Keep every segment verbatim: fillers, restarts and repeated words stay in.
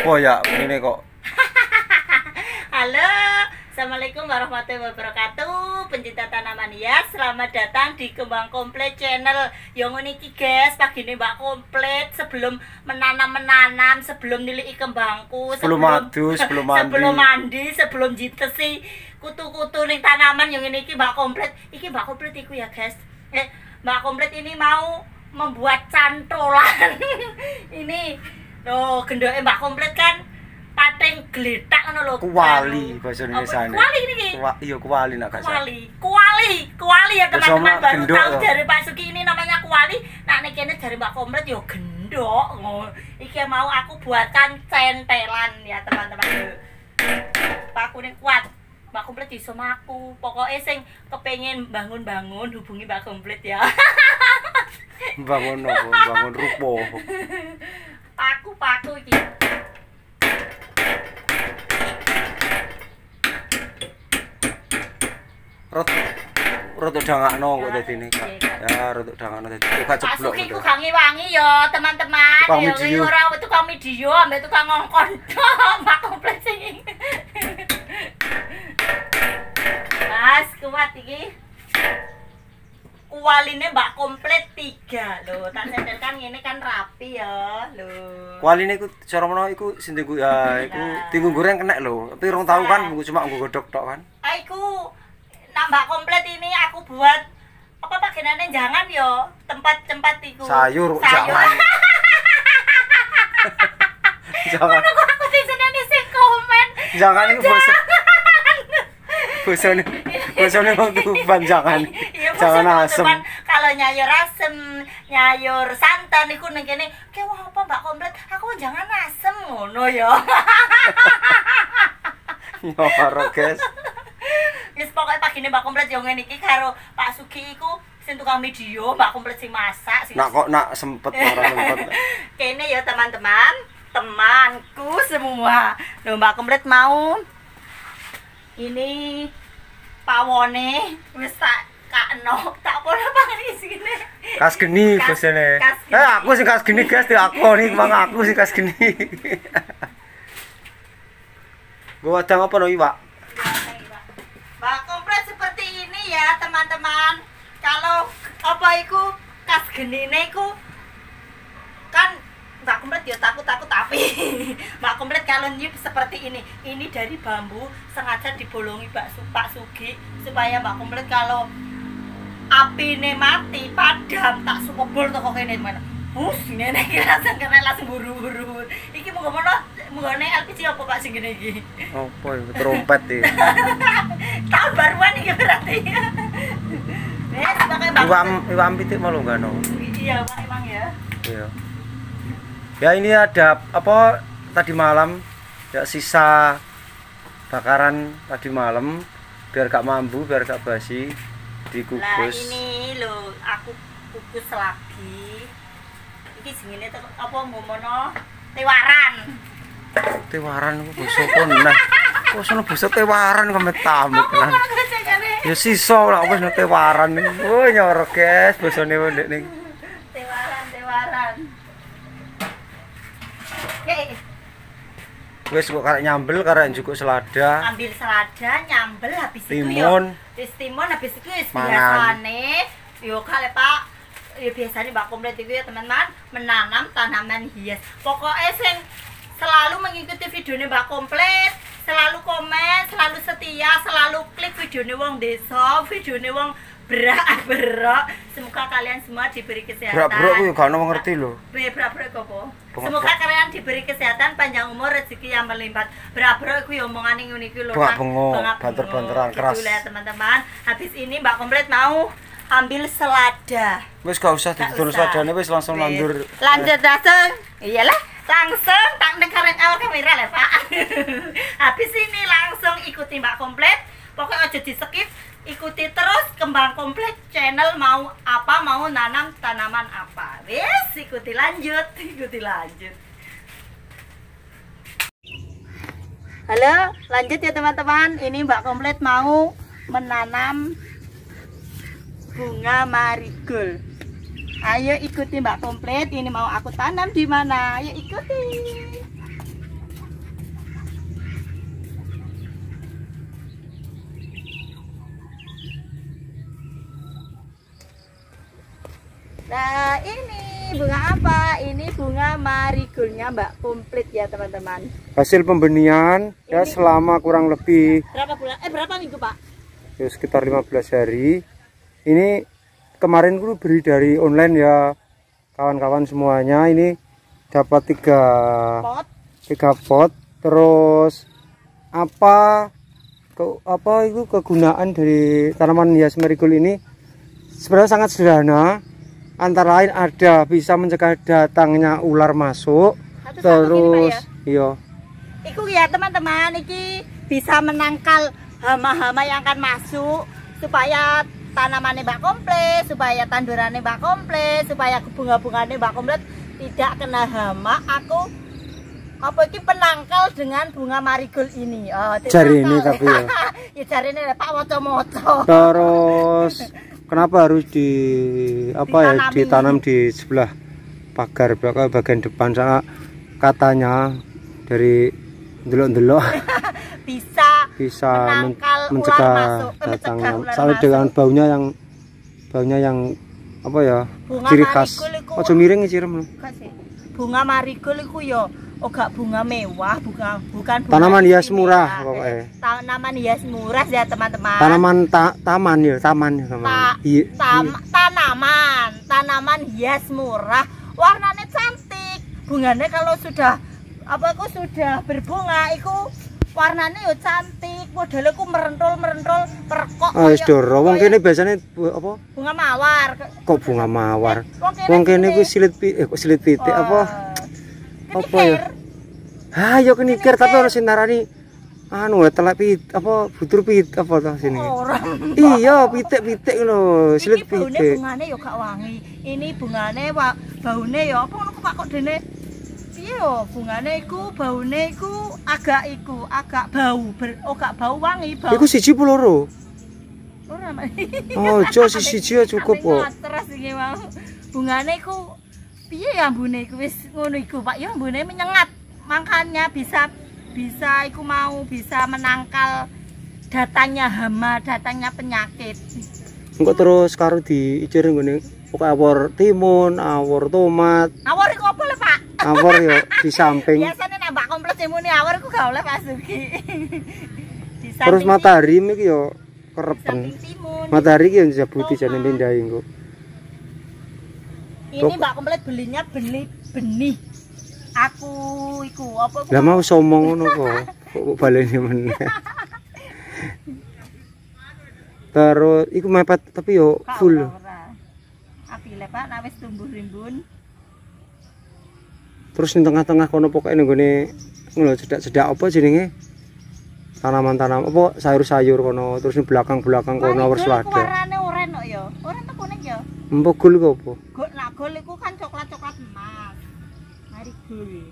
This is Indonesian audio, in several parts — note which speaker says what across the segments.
Speaker 1: Apa ya ini kok?
Speaker 2: Halo, assalamualaikum warahmatullahi wabarakatuh. Pencinta tanaman hias, selamat datang di Kembang Komplit Channel. Yang ini guys, pagi ini Mbak Komplit sebelum menanam-menanam, sebelum nilai kembangku,
Speaker 1: sebelum madu, sebelum mandi,
Speaker 2: sebelum mandi, sebelum jitesi kutu-kutu ning tanaman yang ini Mbak Komplit. Iki Mbak Komplit iku ya guys. Eh, Mbak Komplit ini mau membuat cantolan. Ini loh, gendoke Mbak Komplit kan pating gletak ngono lho.
Speaker 1: Kuali bahasa Indonesia.
Speaker 2: Kuali niki.
Speaker 1: Iya, kuali nak gak salah.
Speaker 2: Kuali. Kuali, kuali ya teman-teman, baru
Speaker 1: gendok,
Speaker 2: tahu
Speaker 1: loh.
Speaker 2: dari Pak Suki ini namanya kuali. Nah nek kene dari Mbak Komplit yo gendok. Ngono. Iki mau aku buatkan centelan ya teman-teman. Pakune kuat. Mbak Komplit iso maku. Pokoknya sing kepengin bangun-bangun hubungi Mbak Komplit ya.
Speaker 1: Bangun apa? Bangun rupo.
Speaker 2: Paku-paku iki.
Speaker 1: Rot rot dangakno kok dadi ini. Ya, rot dangakno dadi gak ceblok.
Speaker 2: Pasuki ku gangi wangi ya, teman-teman.
Speaker 1: Tukang
Speaker 2: Ya
Speaker 1: video.
Speaker 2: ora tukang video, ambek tukang ngongkon. Mbak Komplit sing. Mas, kuat iki. Kualine Mbak Komplit tiga lho. Tak sendelkan ngene kan rapi ya. Lho.
Speaker 1: Kualine iku cara menawa iku sing dienggo ya iku dienggo goreng kena lho. Tapi rong tahu kan cuma nggo godhog tok kan.
Speaker 2: Ah iku nak Mbak Komplit ini aku buat apa bagianane jangan yo, tempat-tempat iku.
Speaker 1: Sayur,
Speaker 2: Sayur.
Speaker 1: jangan. Jangan.
Speaker 2: Ngono kok aku diseneni sing komen.
Speaker 1: Jangan iku basa. Bosone bosone wong Tuban jangan.
Speaker 2: Iya,
Speaker 1: Jangan
Speaker 2: bosone
Speaker 1: asem.
Speaker 2: Tuban. Kalau nyayur asem, nyayur santan iku ning kene, "Ki wah apa Mbak Komplit? Aku jangan asem." Ngono ya.
Speaker 1: Yo karo guys.
Speaker 2: Wis pokoke pagine Mbak Komplit yo ngene iki karo Pak Sugi iku sing tukang video, Mbak Komplit sing masak sing
Speaker 1: Nak kok nak sempet ora sempet.
Speaker 2: kene ya teman-teman, temanku semua. Loh Mbak Komplit mau ini pawone wis tak kakno, tak pola pangan iki sini.
Speaker 1: Kas geni
Speaker 2: Kas-
Speaker 1: bosone.
Speaker 2: kas geni.
Speaker 1: Eh aku sing kas geni guys, aku nih mang aku sing kas geni. Gua adang apa no Iwak?
Speaker 2: Mbak Komplit seperti ini ya teman-teman. Kalau apa iku kas genine iku kan Mbak Komplit ya takut-takut tapi Mbak Komplit kalau nyip seperti ini, ini dari bambu sengaja dibolongi Pak, Su Pak Sugi supaya Mbak Komplit kalau apine mati padam tak supebol toko kene mana. Hus ngene iki langsung kena langsung buru-buru. Iki monggo mono menggone L P G apa Pak sing ngene iki?
Speaker 1: Apa ya trompet iki.
Speaker 2: Tahun baruan iki berarti. Wes pakai Mbak.
Speaker 1: Iwam iwam pitik malu enggak no.
Speaker 2: Iya, Pak emang ya.
Speaker 1: Iya. Ya ini ada apa tadi malam ya sisa bakaran tadi malam biar gak mambu, biar gak basi dikukus.
Speaker 2: Lah ini lho aku kukus lagi. Iki jenenge apa ngomono? Tewaran.
Speaker 1: Tewaran ku basa apa nah. Kok sono basa tewaran kok metamit tenan. Ya sisa lah wis no tewaran. Oh nyorok guys basane ndek ning.
Speaker 2: Tewaran, tewaran. Hei,
Speaker 1: Wis kok karek nyambel karek njukuk selada.
Speaker 2: ambil selada, nyambel habis itu
Speaker 1: Timun.
Speaker 2: yo. Wis timun habis itu wis
Speaker 1: Mangan.
Speaker 2: biasane yo kale Pak. Ya biasanya Mbak Komplit itu ya teman-teman menanam tanaman hias. Pokoknya sing selalu mengikuti videonya Mbak Komplit, selalu komen, selalu setia, selalu klik videonya wong desa, videonya wong berak-berak. Semoga kalian semua diberi kesehatan.
Speaker 1: Berak-berak ku gak ono ngerti lho.
Speaker 2: Be berak-berak apa?
Speaker 1: Bengak-
Speaker 2: Semoga kalian diberi kesehatan, panjang umur, rezeki yang melimpah. Berak-berak ku ya omongane ngene iki lho.
Speaker 1: Bengak-bengok,
Speaker 2: Bengak-bengok,
Speaker 1: banter-banteran
Speaker 2: gitu
Speaker 1: keras.
Speaker 2: lah, teman-teman. Habis ini Mbak Komplit mau ambil selada.
Speaker 1: Wis gak usah
Speaker 2: Gak
Speaker 1: ditulis
Speaker 2: usah.
Speaker 1: sadane wis langsung
Speaker 2: Wis.
Speaker 1: lanjur.
Speaker 2: Lanjut langsung. Iyalah, langsung tak dengerin awal kamera lah, Pak. Habis ini langsung ikuti Mbak Komplit. Pokoknya aja di-skip, ikuti terus Kembang Komplit channel mau apa, mau nanam tanaman apa. Wes, ikuti lanjut, ikuti lanjut. Halo, lanjut ya teman-teman. Ini Mbak Komplit mau menanam bunga marigold. Ayo ikuti Mbak Komplit, ini mau aku tanam di mana? Ayo ikuti. Nah ini bunga apa? Ini bunga marigoldnya Mbak Komplit ya teman-teman.
Speaker 1: Hasil pembenihan ya selama kurang lebih
Speaker 2: berapa bulan? Eh berapa minggu Pak?
Speaker 1: Ya sekitar lima belas hari. Ini kemarin gue beri dari online ya kawan-kawan semuanya. Ini dapat tiga
Speaker 2: pot. Tiga
Speaker 1: pot. Terus apa ke, apa itu kegunaan dari tanaman hias marigold ini? Sebenarnya sangat sederhana. Antara lain ada bisa mencegah datangnya ular masuk. Satu terus iya.
Speaker 2: Iku ya teman-teman, iki bisa menangkal hama-hama yang akan masuk supaya tanamannya Mbak Komplit, supaya tandurannya Mbak Komplit, supaya bunga-bunganya Mbak Komplit tidak kena hama. Aku apa iki penangkal dengan bunga marigold ini. Oh,
Speaker 1: jari ini tapi ya.
Speaker 2: Ya jari ini Pak moco-moco.
Speaker 1: Terus kenapa harus di apa ya
Speaker 2: Ditanami.
Speaker 1: ditanam di sebelah pagar belakang bagian depan? Sana katanya dari delok-delok
Speaker 2: bisa
Speaker 1: bisa
Speaker 2: menangkal
Speaker 1: mencegah
Speaker 2: ular masuk, eh,
Speaker 1: datangnya.
Speaker 2: mencegah ular
Speaker 1: Soalnya dengan
Speaker 2: masuk.
Speaker 1: baunya yang baunya yang apa ya?
Speaker 2: Bunga
Speaker 1: ciri khas.
Speaker 2: marigold
Speaker 1: Ojo miring cirem.
Speaker 2: Bunga marigold iku yo ora bunga mewah, bukan bukan bunga
Speaker 1: Tanaman hias
Speaker 2: istimewa.
Speaker 1: murah pokoknya.
Speaker 2: Tanaman hias murah ya teman-teman.
Speaker 1: Tanaman ta taman ya, taman ya taman.
Speaker 2: Ta
Speaker 1: Iya.
Speaker 2: tam tanaman, tanaman hias murah, warnanya cantik. Bunganya kalau sudah apa aku sudah berbunga iku warnanya yo cantik, modelnya ku merentul-merentul perkok.
Speaker 1: Ah, wis doro. Wong kene biasanya bu- apa?
Speaker 2: Bunga mawar.
Speaker 1: Kok bunga mawar?
Speaker 2: Eh,
Speaker 1: Wong kene ku silit pi eh kok silit pitik apa? Apa ya? Ah, yo kenikir tapi harus narani anu telek pit apa butur pit apa to sini.
Speaker 2: Orang.
Speaker 1: Iya, pitik-pitik lho, silit
Speaker 2: Iki baune
Speaker 1: pitik.
Speaker 2: bungane yo gak wangi. Ini bungane wa baune yo apa ngono Pak kok dene. Piye yo bungane iku baune iku agak iku agak bau, ber, oh gak bau wangi, bau.
Speaker 1: Iku siji apa loro?
Speaker 2: Ora
Speaker 1: Oh, jo siji ya cukup kok.
Speaker 2: Terus iki mau. Bungane iku piye ya ambune iku wis ngono iku Pak. Ya ambune menyengat. Makanya bisa bisa iku mau bisa menangkal datangnya hama, datangnya penyakit.
Speaker 1: Engko terus karo diicir nggone pokoke awor timun, awor tomat.
Speaker 2: Awor iku apa lho Pak?
Speaker 1: Awor yo di samping.
Speaker 2: Biasanya nek Mbak Komplit muni awor iku gak oleh Pak Sugi. Di
Speaker 1: Terus
Speaker 2: samping
Speaker 1: matahari iki yo
Speaker 2: di
Speaker 1: kerepen.
Speaker 2: samping timun.
Speaker 1: Matahari iki yo njabuti jane pindahi engko.
Speaker 2: Ini Mbak Komplit belinya benih benih. Aku iku apa
Speaker 1: Lah mau somong ngono kok. Kok baleni meneh. Terus iku mepet tapi yo
Speaker 2: Kak,
Speaker 1: full.
Speaker 2: ora, ora. Api le Pak, nek wis tumbuh rimbun.
Speaker 1: Terus ning tengah-tengah kono pokoke nggone ngono cedak-cedak apa jenenge? Tanaman-tanaman apa sayur-sayur kono, terus ning belakang-belakang kono wis
Speaker 2: Marigold iku
Speaker 1: ada.
Speaker 2: warnane oren kok ya. Oren to kuning ya.
Speaker 1: Empok gul kok apa?
Speaker 2: Gol nak gol iku kan coklat-coklat emas. Marigold.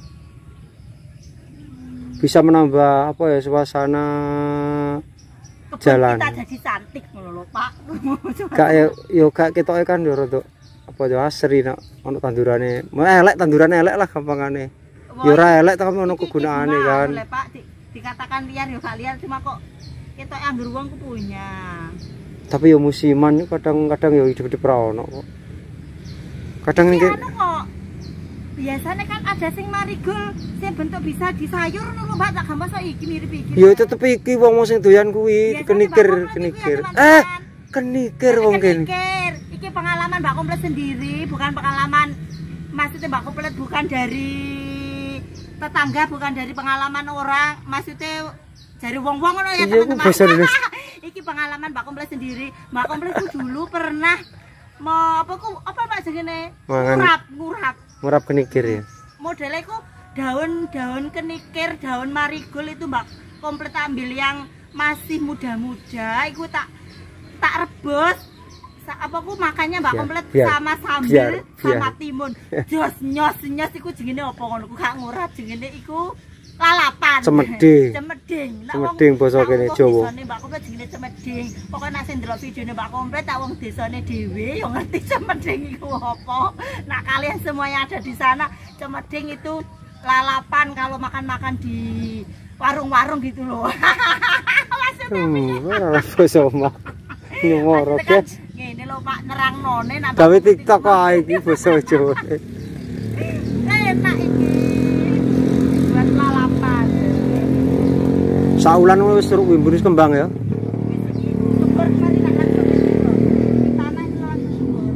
Speaker 1: Bisa menambah apa ya suasana
Speaker 2: Kebun
Speaker 1: jalan.
Speaker 2: kita jadi cantik ngono lho Pak.
Speaker 1: Gak ya yo gak ketoke kan yo rada apa yo asri nek ono tandurane. Elek tandurane elek lah gampangane. Ya ora elek tapi ono kegunaane kan.
Speaker 2: Boleh Pak di, dikatakan liar yo gak liar cuma kok ketok anggur wong ku punya.
Speaker 1: Tapi yo musiman yo kadang-kadang yo hidup-hidup ra ono kok. Kadang
Speaker 2: Iki
Speaker 1: iki
Speaker 2: anu kok. Biasanya kan ada sing marigold sing bentuk bisa di sayur ngono Mbak, tak gambar sok iki mirip iki.
Speaker 1: yo tetep iki wong sing doyan kuwi
Speaker 2: Biasanya
Speaker 1: kenikir,
Speaker 2: Mbak Komplit
Speaker 1: kenikir.
Speaker 2: iku ya, teman-teman.
Speaker 1: Eh, kenikir wong kene.
Speaker 2: Kenikir. Iki pengalaman Mbak Komplit sendiri, bukan pengalaman maksudnya Mbak Komplit bukan dari tetangga, bukan dari pengalaman orang, maksudnya dari wong-wong ngono ya
Speaker 1: Iya,
Speaker 2: teman-teman.
Speaker 1: bahasa Indonesia.
Speaker 2: Iki pengalaman Mbak Komplit sendiri. Mbak Komplit tuh dulu pernah mau apa ku apa Pak jenenge?
Speaker 1: Mangan.
Speaker 2: Ngurap, ngurap.
Speaker 1: Ngurap kenikir ya.
Speaker 2: Modelnya ku daun-daun kenikir, daun marigold itu Mbak Komplit ambil yang masih muda-muda, iku tak tak rebus. Sa apa ku makannya Mbak
Speaker 1: Biar-
Speaker 2: Komplit
Speaker 1: biar-
Speaker 2: sama sambel
Speaker 1: biar-
Speaker 2: sama
Speaker 1: biar.
Speaker 2: timun. Jos nyos nyos iku jenenge apa ngono ku gak ngurap jenenge iku lalapan.
Speaker 1: Cemeding.
Speaker 2: Cemeding. Lah wong-
Speaker 1: Cemeding basa
Speaker 2: lah
Speaker 1: kene
Speaker 2: wong
Speaker 1: Jawa.
Speaker 2: desane Mbak Komplit jenenge cemeding. Pokoke nek sing ndelok videone Mbak Komplit tak wong desane dhewe yo ngerti cemeding iku apa. Nah, kalian semua yang ada di sana, cemeding itu lalapan kalau makan-makan di warung-warung gitu loh. Maksudnya
Speaker 1: Hmm, ora basa omah. Nyoro
Speaker 2: Maksudnya kan
Speaker 1: guys.
Speaker 2: ngene lho Pak, nerangnone nak
Speaker 1: gawe TikTok wae iki basa Jawa.
Speaker 2: Enak iki. Buat lalapan.
Speaker 1: Saulan wis terus wimbun kembang ya.
Speaker 2: Super kali nak kan tanah langsung subur.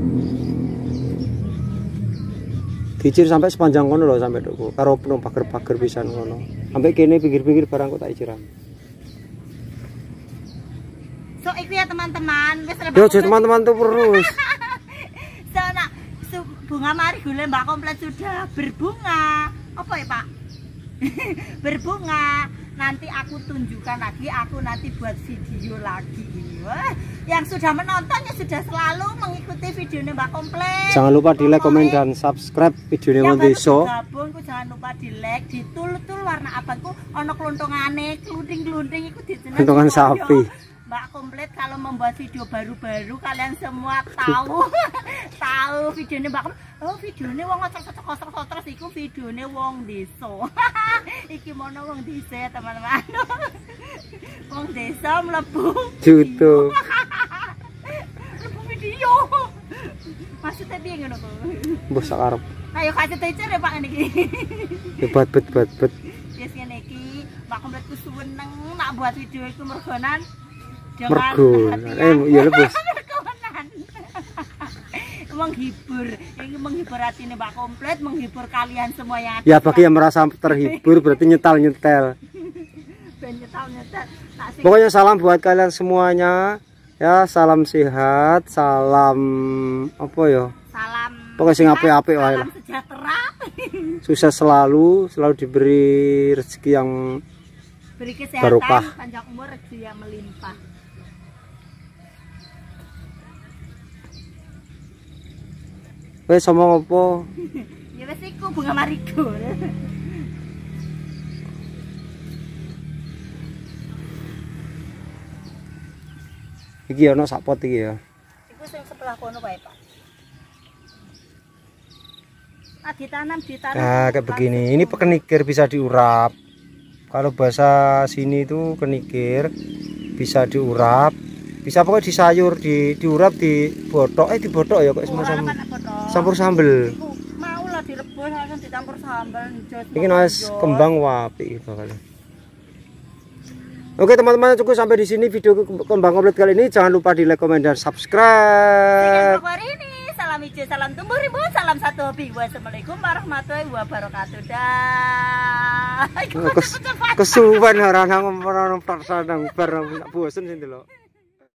Speaker 1: Dicir sampai sepanjang kono lho sampai tuku. Karo penuh pager-pager pisan kono. Sampai kene pinggir-pinggir barang kok tak iciran.
Speaker 2: So iku ya teman-teman, wis
Speaker 1: Yo teman-teman tuh terus.
Speaker 2: So nak bunga marigold Mbak Komplit sudah berbunga. Apa ya, Pak? Berbunga. Nanti aku tunjukkan lagi, aku nanti buat video lagi. Wah, yang sudah menontonnya sudah selalu mengikuti videonya Mbak Komplit.
Speaker 1: Jangan lupa di like, komen dan subscribe videonya Mang Deso.
Speaker 2: Gabung, jangan lupa di like, ditul-tul warna abangku ono klontongane, klunding-klunding iku dijeneng.
Speaker 1: Klontongan sapi.
Speaker 2: Mbak Komplit kalau membuat video baru-baru kalian semua tahu tahu videonya Mbak Komplit. Oh videonya wong ngocok-ngocok terus iku videonya wong desa. Iki mono wong desa ya teman-teman. Wong desa mlebu
Speaker 1: YouTube.
Speaker 2: Mlebu video. Maksudnya piye ngono kok?
Speaker 1: Mbok sak arep.
Speaker 2: Ayo kasih teacher ya Pak ngene iki.
Speaker 1: Hebat bet bet bet.
Speaker 2: Wis ngene iki Mbak Komplit ku suweneng nak buat video iku mergonan
Speaker 1: Mergo, eh iya lebus.
Speaker 2: Menghibur, ini menghibur hati nih Mbak Komplit, menghibur kalian semua yang ada.
Speaker 1: Ya bagi yang merasa terhibur berarti nyetal nyetel.
Speaker 2: nyetal nyetel.
Speaker 1: Pokoknya salam buat kalian semuanya. Ya salam sehat, salam apa ya?
Speaker 2: Salam.
Speaker 1: Pokoknya sing apik-apik wae lah.
Speaker 2: Salam sejahtera.
Speaker 1: Sukses selalu, selalu diberi rezeki yang
Speaker 2: beri kesehatan,
Speaker 1: barokah.
Speaker 2: Panjang umur, rezeki yang melimpah.
Speaker 1: Wes ngomong apa?
Speaker 2: Ya wes iku bunga marigold.
Speaker 1: Iki ana sak pot iki ya.
Speaker 2: Iku sing sebelah kono wae, Pak. Nah, ditanam ditanam.
Speaker 1: Nah, kayak begini. Ini kenikir bisa diurap. Kalau bahasa sini itu kenikir bisa diurap. Bisa pokoknya di sayur, di diurap, di botok, eh di botok ya kok semua sama. Campur sambel.
Speaker 2: Mau lah direbus langsung dicampur sambal.
Speaker 1: Ini wis kembang wapi bakal. Oke teman-teman, cukup sampai di sini video kembang komplit kali ini. Jangan lupa di like, komen dan subscribe.
Speaker 2: Ini salam hijau, salam tumbuh rimbun, salam satu hobi. Wassalamualaikum warahmatullahi wabarakatuh. Dah.
Speaker 1: Kesuwen orang orang orang perasaan barang bosen sih lo.